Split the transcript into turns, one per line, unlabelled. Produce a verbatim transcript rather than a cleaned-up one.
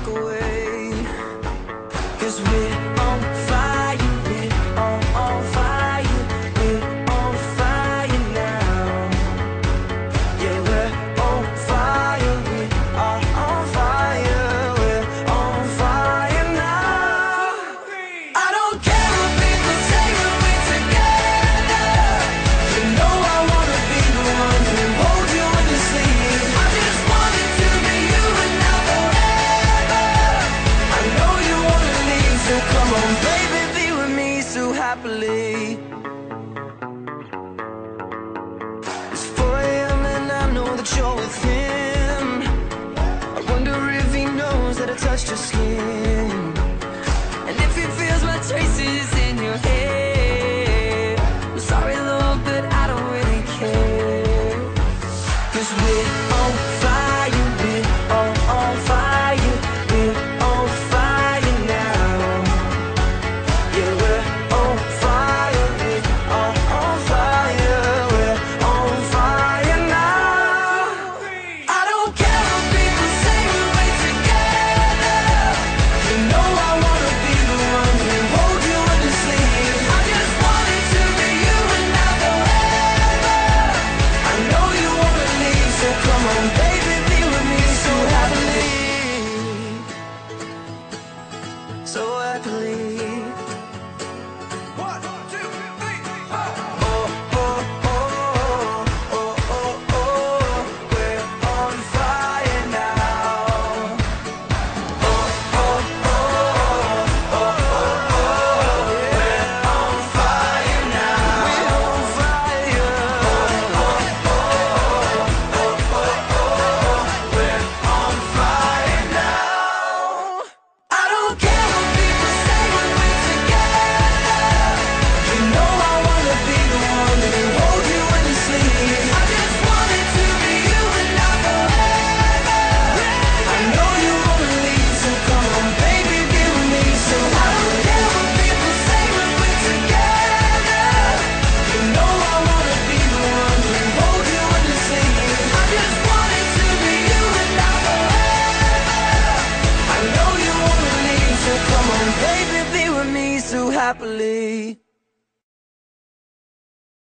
walk away. Cause we're on fire, we're on, on fire, we're on fire now. Yeah, we're on fire, we are on fire, we're on fire now. I don't care if people say that we're together. You know I wanna be the one who holds you when you sleep. I just want it to be you and now forever. I know you wanna leave, so come on, baby, be with me so happily. It's four a m and I know that you're with him. I wonder if he knows that I touched your skin, and if he feels my traces in your hair. I'm sorry, Lord, but I don't really care. Cause we're on